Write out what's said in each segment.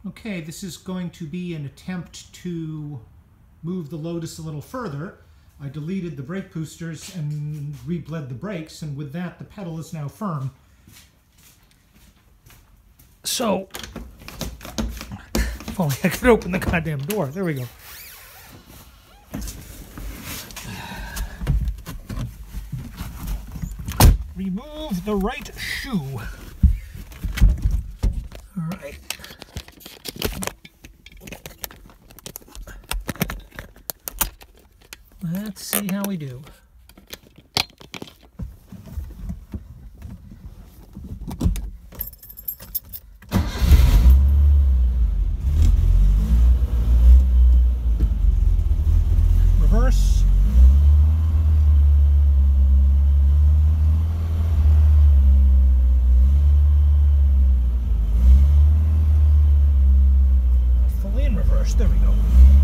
Okay, this is going to be an attempt to move the Lotus a little further. I deleted the brake boosters and rebled the brakes, and with that the pedal is now firm. So, if only I could open the goddamn door. There we go. Remove the right shoe. All right. Let's see how we do. Reverse. Fully in reverse. There we go.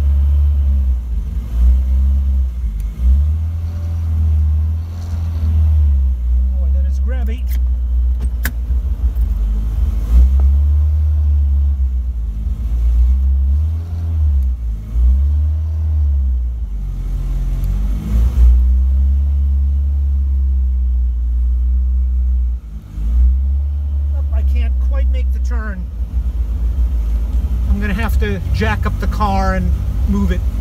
Grabby. I can't quite make the turn. I'm going to have to jack up the car and move it.